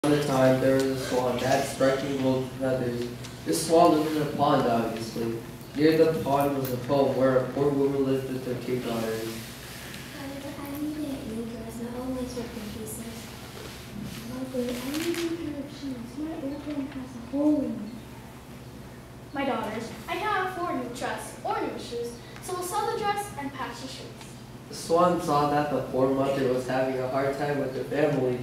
the time there was a swan that had striking golden feathers. This swan lived in a pond, obviously. Near the pond was a home where a poor woman lived with her two daughters. I need a new dress that always ripped in pieces. Mother, I need a new pair of shoes. My old one has a hole in it. My daughters, I cannot afford a new dress or new shoes, so we'll sell the dress and patch the shoes. The swan saw that the poor mother was having a hard time with her family.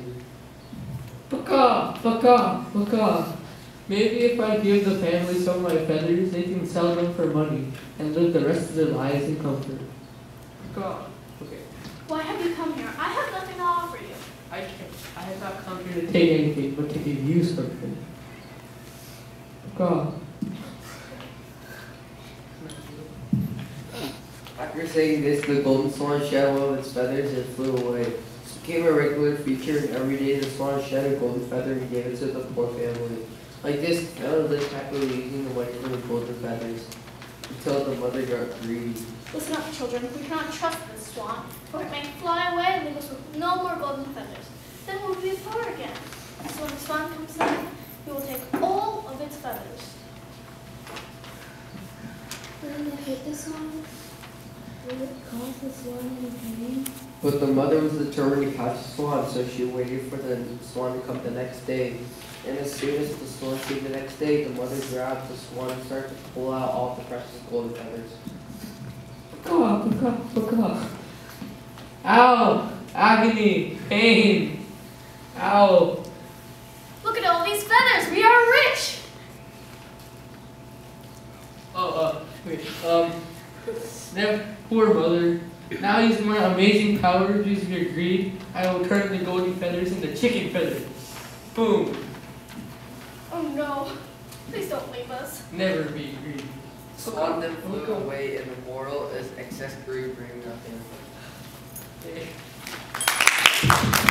Paka, paka, paka. Maybe if I give the family some of my feathers, they can sell them for money and live the rest of their lives in comfort. Paka. Okay. Why have you come here? I have nothing to offer you. I can't. I have not come here to take anything, but to give you something. Paka. After saying this, the golden swan shed one of its feathers and flew away. This became a regular feature, and every day the swan shed a golden feather and gave it to the poor family. Like this, Anna lived happily using the white and golden feathers until the mother got greedy. Listen up, children. We cannot trust this swan, for it may fly away and leave us with no more golden feathers. Then we'll be poor again. So when the swan comes back, we will take all of its feathers. Will it hit the swan? Will it cause the swan any pain? But the mother was determined to catch the swan, so she waited for the swan to come the next day. And as soon as the swan came the next day, the mother grabbed the swan and started to pull out all the precious golden feathers. Paka, paka, paka. Ow! Agony! Pain! Ow! Look at all these feathers. We are rich. Wait, poor mother. Now using my amazing powers, using your greed, I will turn the golden feathers into chicken feathers. Boom! Oh no. Please don't leave us. Never be greedy. Swan then flew away, and the moral is excess greed brings nothing. Okay.